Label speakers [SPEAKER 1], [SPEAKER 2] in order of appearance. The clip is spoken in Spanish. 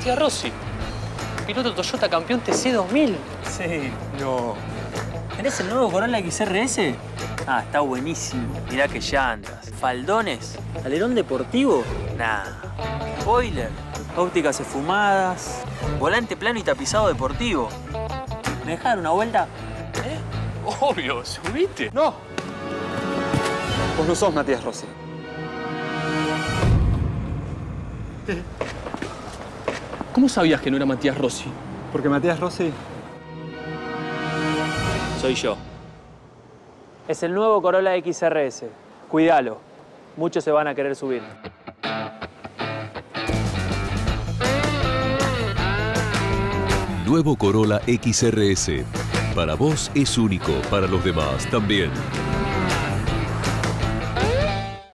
[SPEAKER 1] Matías Rossi, piloto Toyota campeón TC2000.
[SPEAKER 2] Sí, no. ¿Tenés el nuevo Corolla XRS? Ah, está buenísimo. Mirá qué llantas. Faldones. Alerón deportivo. Nah. Spoiler. Ópticas esfumadas. Volante plano y tapizado deportivo. ¿Me dejás dar una vuelta?
[SPEAKER 1] Obvio, ¿subiste?
[SPEAKER 3] ¡No! Vos no sos Matías Rossi.
[SPEAKER 1] ¿Cómo sabías que no era Matías Rossi?
[SPEAKER 3] Porque Matías Rossi...
[SPEAKER 2] Soy yo. Es el nuevo Corolla XRS. Cuídalo. Muchos se van a querer subir.
[SPEAKER 4] Nuevo Corolla XRS. Para vos es único, para los demás también.